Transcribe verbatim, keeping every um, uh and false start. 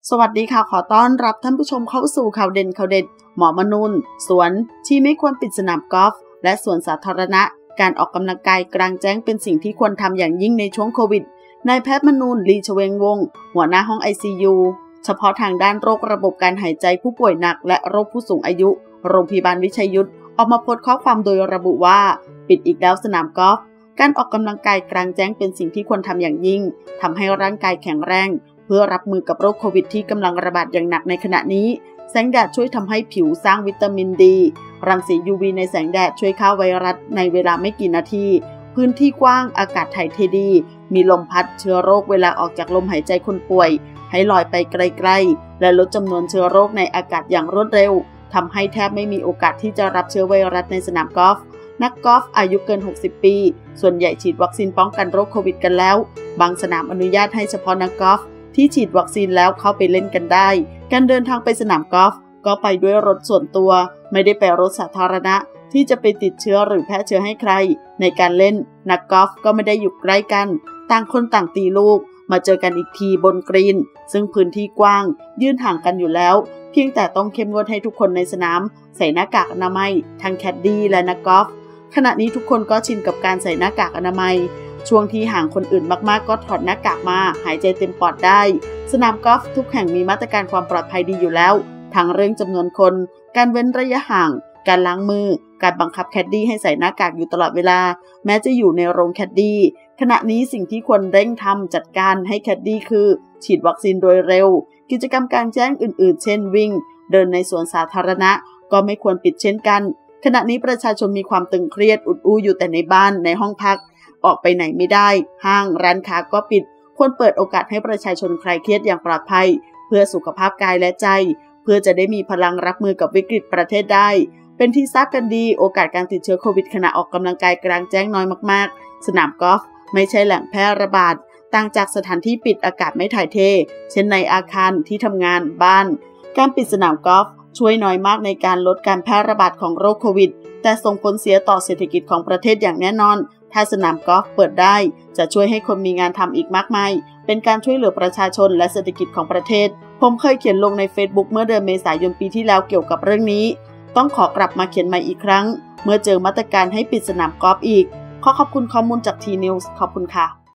สวัสดีค่ะขอต้อนรับท่านผู้ชมเข้าสู่ข่าวเด่นข่าวเด็ดหมอมนูนสวนที่ไม่ควรปิดสนามกอล์ฟและสวนสาธารณะการออกกำลังกายกลางแจ้งเป็นสิ่งที่ควรทำอย่างยิ่งในช่วงโควิดนายแพทย์มนูนลีชเวงวงศ์หัวหน้าห้อง ไอ ซี ยู เฉพาะทางด้านโรคระบบการหายใจผู้ป่วยหนักและโรคผู้สูงอายุโรงพยาบาลวิชัยยุทธออกมาโพสต์ข้อความโดยระบุว่าปิดอีกแล้วสนามกอล์ฟการออกกำลังกายกลางแจ้งเป็นสิ่งที่ควรทำอย่างยิ่งทำให้ร่างกายแข็งแรงเพื่อรับมือกับโรคโควิดที่กำลังระบาดอย่างหนักในขณะนี้แสงแดดช่วยทำให้ผิวสร้างวิตามินดีรังสี ยู วี ในแสงแดดช่วยฆ่าไวรัสในเวลาไม่กี่นาทีพื้นที่กว้างอากาศถ่ายเทดีมีลมพัดเชื้อโรคเวลาออกจากลมหายใจคนป่วยให้ลอยไปไกลๆและลดจำนวนเชื้อโรคในอากาศอย่างรวดเร็วทำให้แทบไม่มีโอกาสที่จะรับเชื้อไวรัสในสนามกอล์ฟนักกอล์ฟอายุเกินหกสิบปีส่วนใหญ่ฉีดวัคซีนป้องกันโรคโควิดกันแล้วบางสนามอนุญาตให้เฉพาะนักกอล์ฟที่ฉีดวัคซีนแล้วเข้าไปเล่นกันได้การเดินทางไปสนามกอล์ฟก็ไปด้วยรถส่วนตัวไม่ได้ไปรถสาธารณะที่จะไปติดเชื้อหรือแพร่เชื้อให้ใครในการเล่นนักกอล์ฟก็ไม่ได้อยู่ใกล้กันต่างคนต่างตีลูกมาเจอกันอีกทีบนกรีนซึ่งพื้นที่กว้างยื่นห่างกันอยู่แล้วเพียงแต่ต้องเข้มงวดให้ทุกคนในสนามใส่หน้ากากอนามัยทั้งแคดดี้และนักกอล์ฟขณะนี้ทุกคนก็ชินกับการใส่หน้ากากอนามัยช่วงที่ห่างคนอื่นมากๆก็ถอดหน้ากากมาหายใจเต็มปอดได้สนามกอล์ฟทุกแห่งมีมาตรการความปลอดภัยดีอยู่แล้วทั้งเรื่องจำนวนคนการเว้นระยะห่างการล้างมือการบังคับแคดดี้ให้ใส่หน้ากากอยู่ตลอดเวลาแม้จะอยู่ในโรงแคดดี้ขณะนี้สิ่งที่ควรเร่งทำจัดการให้แคดดี้คือฉีดวัคซีนโดยเร็วกิจกรรมกลางแจ้งอื่นๆเช่นวิ่งเดินในสวนสาธารณะก็ไม่ควรปิดเช่นกันขณะนี้ประชาชนมีความตึงเครียดอุดอู้อยู่แต่ในบ้านในห้องพักออกไปไหนไม่ได้ห้างร้านค้าก็ปิดควรเปิดโอกาสให้ประชาชนคลายเครียดอย่างปลอดภัยเพื่อสุขภาพกายและใจเพื่อจะได้มีพลังรับมือกับวิกฤตประเทศได้เป็นที่ทราบกันดีโอกาสการติดเชื้อโควิดขณะออกกำลังกายกลางแจ้งน้อยมากๆสนามกอล์ฟไม่ใช่แหล่งแพร่ระบาดต่างจากสถานที่ปิดอากาศไม่ถ่ายเทเช่นในอาคารที่ทำงานบ้านการปิดสนามกอล์ฟช่วยน้อยมากในการลดการแพร่ระบาดของโรคโควิดแต่ส่งผลเสียต่อเศรษฐกิจของประเทศอย่างแน่นอนถ้าสนามกอล์ฟเปิดได้จะช่วยให้คนมีงานทำอีกมากมายเป็นการช่วยเหลือประชาชนและเศรษฐกิจของประเทศผมเคยเขียนลงใน Facebook เมื่อเดือนเมษายนปีที่แล้วเกี่ยวกับเรื่องนี้ต้องขอกลับมาเขียนใหม่อีกครั้งเมื่อเจอมาตรการให้ปิดสนามกอล์ฟอีกขอขอบคุณข้อมูลจาก ที นิวส์ ขอบคุณค่ะ